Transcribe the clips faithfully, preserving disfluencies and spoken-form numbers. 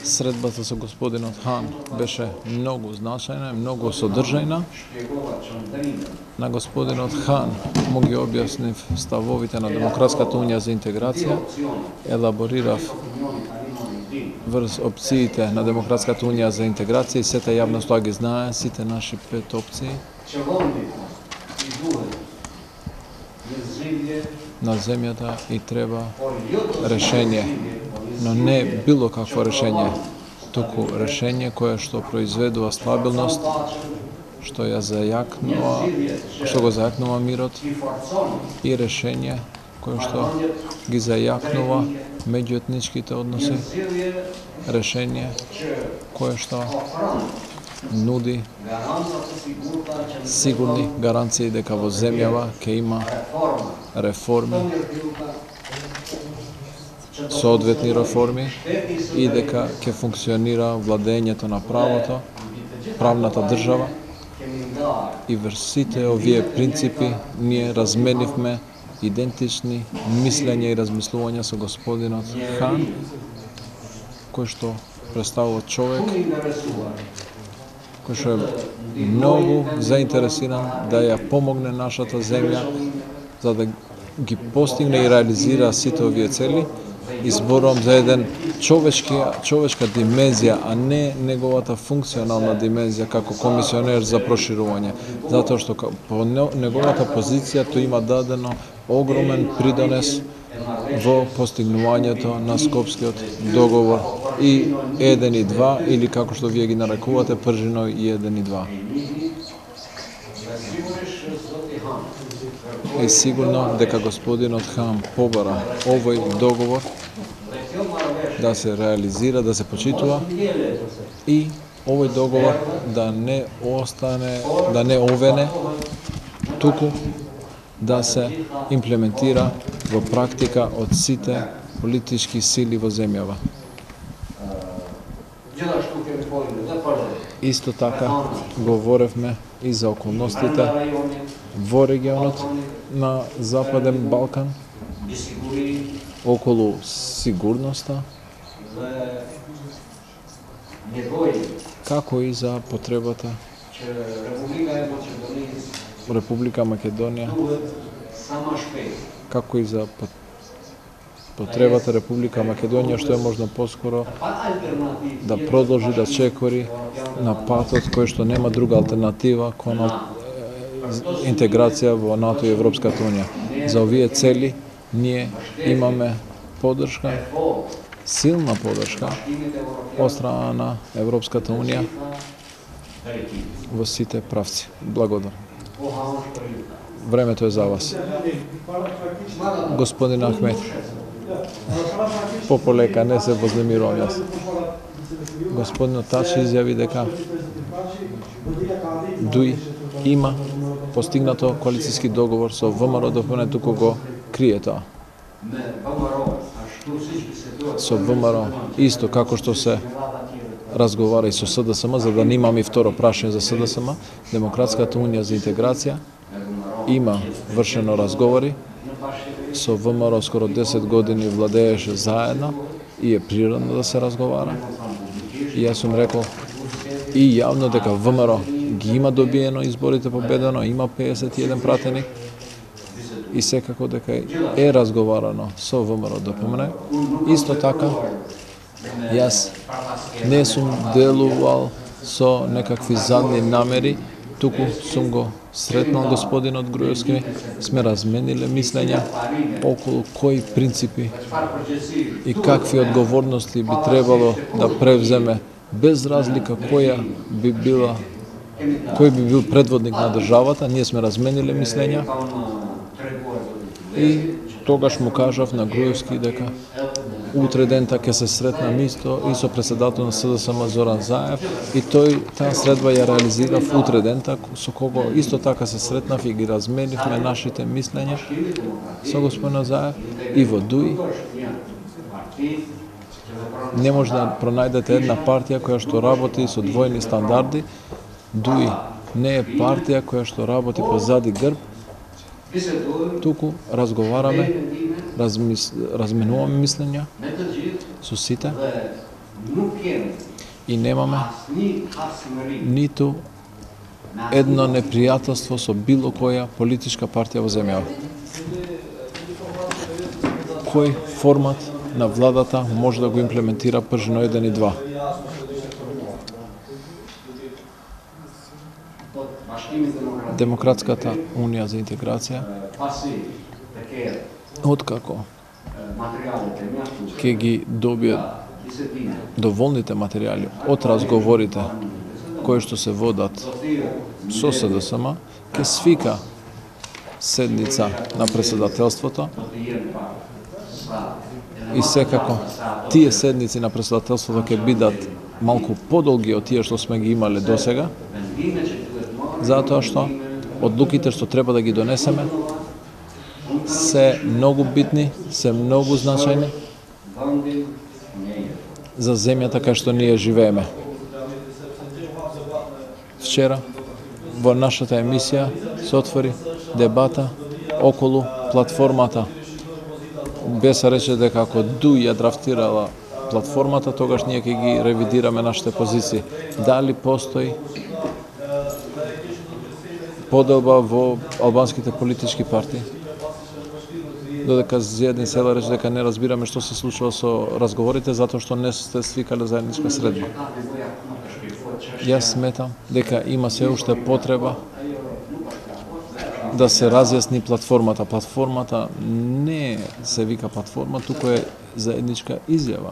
Средбата со господинот Хан беше многу значајна, многу содржајна. На господинот Хан му ги објаснив ставовите на Демократската унија за интеграција, елаборирав врз опциите на Демократската унија за интеграција и сета јавност тоа ги знае, сите наши пет опции. На земјата и треба решење, но не било какво решење, туку решење кое што произведува стабилност, што ја зајакнува, што го зајакнува мирот и решење кое што ги зајакнува меѓуетничките односи, решење кое што нуди сигурни гаранции дека во земјава ќе има реформи, соодветни реформи и дека ќе функционира владењето на правото, правната држава. И врз сите овие принципи ние разменивме идентични мислења и размислувања со господинот Хан, кој што представува човек кој што е многу заинтересиран да ја помогне нашата земја за да ги постигне и реализира сите овие цели. Изборувам за еден човечки, човечка димензија, а не неговата функционална димензија како комисионер за проширување. Затоа што по неговата позиција тој има дадено огромен придонес во постигнувањето на Скопскиот договор и еден и два, или како што вие ги нарекувате, Пржино и еден и два. Е сигурно дека господинот Хан побара овој договор да се реализира, да се почитува и овој договор да не остане, да не овене, туку да се имплементира во практика од сите политички сили во земјава. Исто така говоревме и за околностите во регионот на Западен Балкан, околу сигурноста, како и за потребата Република Македонија, како и за потребата Република Македонија што е можно поскоро да продолжи да чекори на патот кој што нема друга алтернатива кон интеграција во НАТО и Европската унија. За овие цели ние имаме поддршка, силна поддршка од страна на Европската унија во сите правци. Благодарам. Времето е за вас. Господин Ахмет, пополека, не се вознемирувам јас. Господин Тачи изјави дека дуи има постигнато коалицијски договор со ВМРО, допълнен туку го крие тоа. Со ВМРО, исто како што се разговара и со СДСМ, за да немаме и второ прашање за СДСМ, Демократската унија за интеграција има вршено разговори, со ВМРО скоро десет години владееше заедно и е природно да се разговара. И јас сум рекол и јавно дека ВМРО ги има добиено изборите, победено, има педесет и еден пратеник и секако дека е разговарано со ВМРО да помне. Исто така, јас не сум делувал со некакви задни намери, туку сум го сретнал господинот Груевски, сме размениле мислења околу кои принципи и какви одговорности би требало да превземе, без разлика која би била, кој би бил предводник на државата. Ние сме размениле мислења и тогаш му кажав на Груевски дека утре дента ќе се сретнам исто и со председател на СДСМ Зоран Заев и тој таа средба ја реализирав утре дента, со кого исто така се сретнав и ги разменивме нашите мислења со господин Заев. И во Дуи не може да пронајдете една партија која што работи со двојни стандарди. Дуи не е партија која што работи позади грб, туку разговараме, размис... разменуваме мислења со сите И немаме ниту едно непријателство со било која политичка партија во земјава. Кој формат на владата може да го имплементира пржно еден и два? Демократската унија за интеграција, откако ќе ги добие доволните материјали од разговорите кои што се водат со СДСМ, ќе свика седница на председателството и секако тие седници на председателството ќе бидат малку подолги од тие што сме ги имале досега, затоа што одлуките што треба да ги донесеме се многу битни, се многу значајни за земјата кај што ние живееме. Вчера во нашата емисија се отвори дебата околу платформата. Беса рече дека ако Ду ја драфтирала платформата, тогаш ние ќе ги ревидираме нашите позиции. Дали постои поделба во албанските политички партии? Додека Зиедин Села рече дека не разбираме што се случува со разговорите затоа што не сте свикале заедничка средба. Јас сметам дека има се уште потреба да се разјасни платформата. Платформата не се вика платформа, туку е заедничка изјава.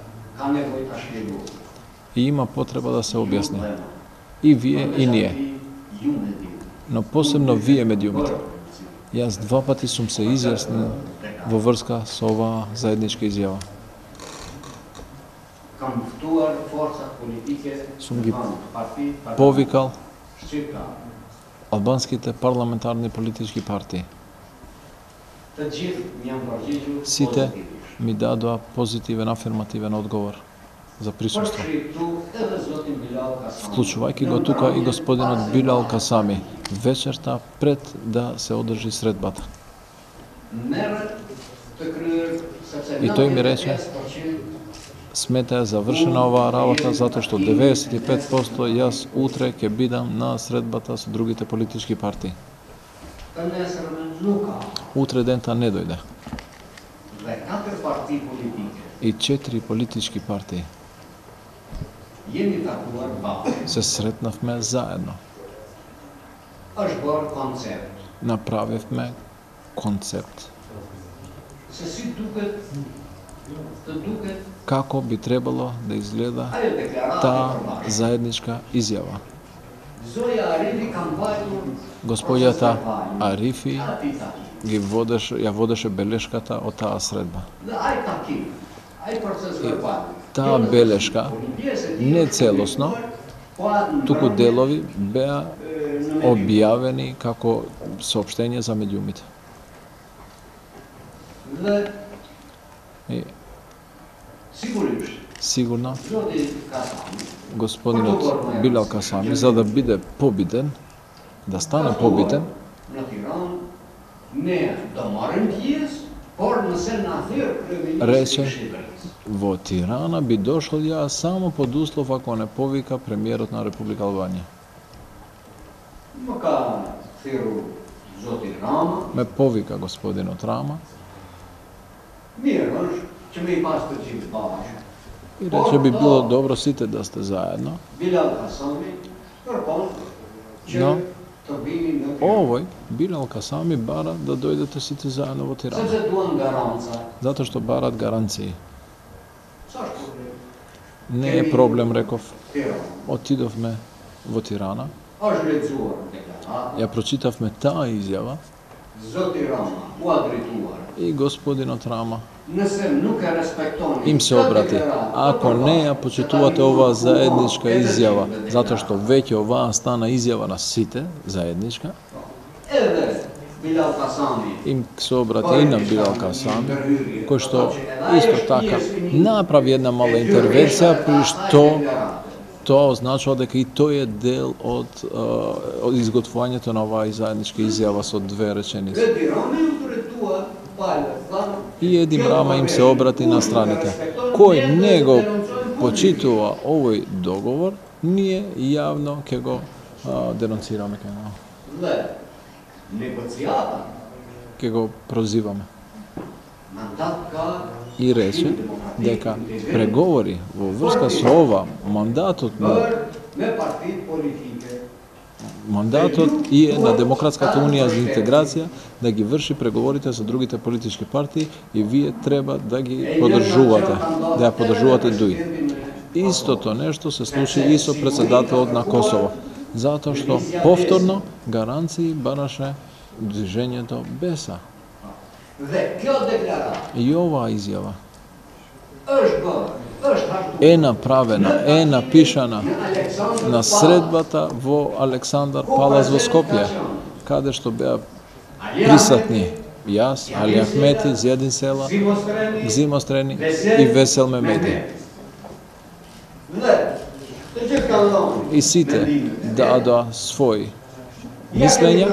И има потреба да се објасни. И вие, и ние. Но посебно вие медиумите. Јас два пати сум се изјаснил во врска со оваа заедничка изјава. Сум ги повикал албанските парламентарни политички партии. Сите ми дадоа позитивен, афирмативен одговор за присуство. Вклучувајќи го тука и господинот Билал Касами, вечерта пред да се одржи средбата. И тој ми рече, смета е завршена оваа работа, затоа што деветдесет и пет проценти јас утре ќе бидам на средбата со другите политички партии. Утре дента не дојде. И четири политички партии се сретнавме заедно. Направивме концепт. Како би требало да изгледа таа заедничка изјава. Господјата Арифи ги водеше, ја водеше белешката од таа средба. И таа белешка не целосно, туку делови беа објавени како соопштение за медиумите. И сигурно господинот Билал Касами, за да биде победен, да стане победен, рече, во Тирана би дошол ја само под услов ако не повика премиерот на Република Албанија. Ме повика господинот Рама и рече би било добро сите да сте заедно, но овој Билал Касами бара да дојдете сите заедно во Тирана. Затоа што барат гаранции. Не е проблем, реков. Отидовме во Тирана. Ја прочитавме таа изјава. И господинот Рама им се обрати. Ако не ја почитувате оваа заедничка изјава, затоа што веќе оваа стана изјава на сите, заедничка, им се обрати и на Билал Касами, кој што исто така направи една мала интервенција, при што тоа означува дека и тој е дел од, од изготвувањето на оваа заедничка изјава со две реченици. И Едим Рама им се обрати на страните, кој не го почитува овој договор, ние јавно ќе го а, денонцираме, ќе го прозиваме. И рече дека преговори во врска со ова мандатот мандатот и е на Демократската унија за интеграција да ги врши преговорите со другите политички партии и вие треба да ги поддржувате, да ја поддржувате дуи. Истото нешто се случи и со председателот на Косово, затоа што повторно гаранции бараше движењето Беса. И оваа изјава е направена, е напишана на средбата во Александар Палас во Скопје, каде што беа присутни јас, Али Ахмети, Зиедин Села, Гзим Острени и Весел Мемеди. И сите дадоа своји мислења,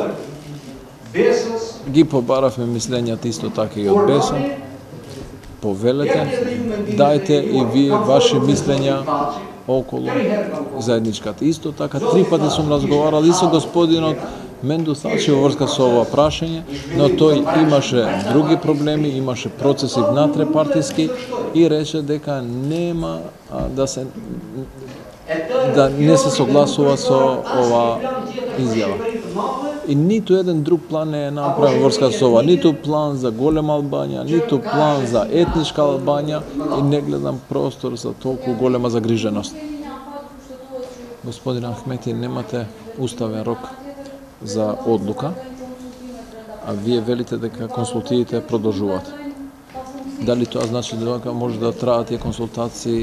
ги побаравме мислењата исто така и од Беса. Повелете, дајте и вие ваши мислења околу заедничката. Исто така, три пати сум разговарал и со господинот Менду Тачи во врска со ова прашање, но тој имаше други проблеми, имаше процеси внатре партиски и рече дека нема а, да се да не се согласува со ова изјава. И ниту еден друг план не е направен врска со ова, ниту план за голема Албанија, ниту план за етничка Албанија и не гледам простор за толку голема загриженост. Господин Ахмети, немате уставен рок за одлука, а вие велите дека консултациите продолжуваат. Дали тоа значи дека може да траат тие консултации?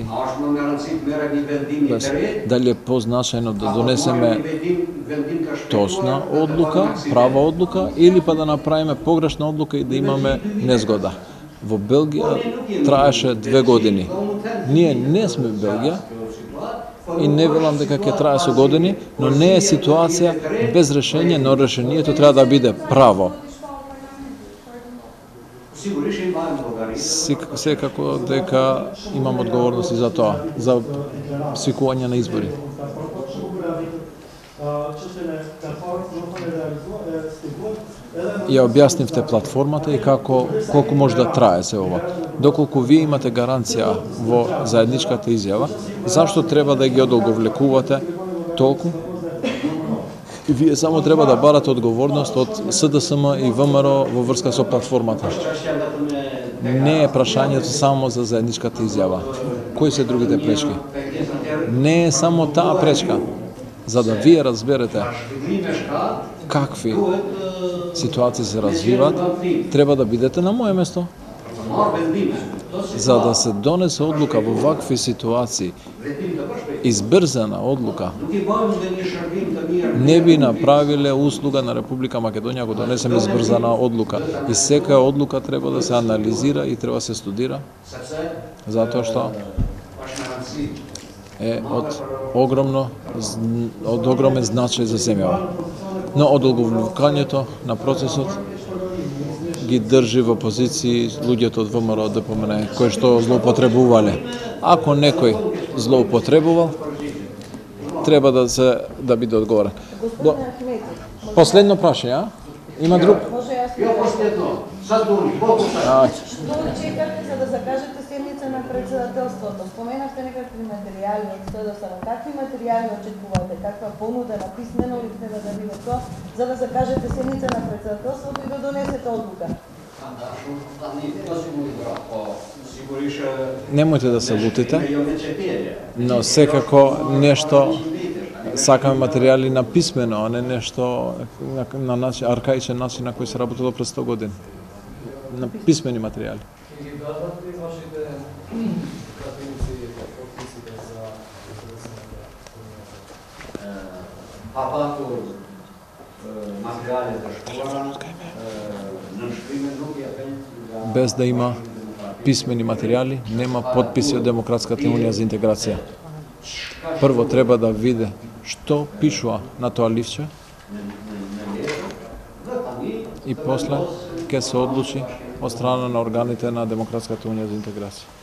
Дали е позначајно да донесеме точна одлука, права одлука, или па да направиме погрешна одлука и да имаме незгода? Во Белгија траеше две години. Ние не сме Белгија и не велам дека ќе трае со години, но не е ситуација без решение, но решението треба да биде право. Секако дека имам одговорност и за тоа, за свикување на избори. Ја објаснивте платформата и како колку може да трае се ова. Доколку вие имате гаранција во заедничката изјава, зашто треба да ги одолговлекувате толку? И вие само треба да барате одговорност од СДСМ и ВМРО во врска со платформата. Не е прашањето само за заедничката изјава. Кои се другите пречки? Не е само таа пречка. За да вие разберете какви ситуации се развиваат, треба да бидете на моје место. За да се донесе одлука во вакви ситуации, избрзана одлука, не би направиле услуга на Република Македонија ако донесеме избрзана одлука. И секоја одлука треба да се анализира и треба да се студира, затоа што е од огромно од огромен значај за земјава. Но одолговлукањето на процесот ги држи во позиции луѓето од ВМРО да помене кои што злоупотребувале. Ако некој злоупотребувал, треба да се да биде одговорен. Последно прашање, а? Има друг? Може јас? Ја последно. Сад дури, колку сад? Што чекате за да закажете седница на председателството? Споменавте некакви материјали од СДСМ. Какви материјали очекувате? Каква понуда на писмено ли треба да биде тоа за да закажете седница на председателството и да донесете одлука? Немојте да се лутите, но секако нешто сакаме материјали на писмено, а не нешто на, на начин, аркаичен начин на кој се работело пред сто години. На писмени материјали. Без да има писмени материјали, нема подписи од Демократската унија за интеграција. Прво треба да види што пишува на тоа ливче и после ќе се одлучи од страна на органите на Демократската унија за интеграција.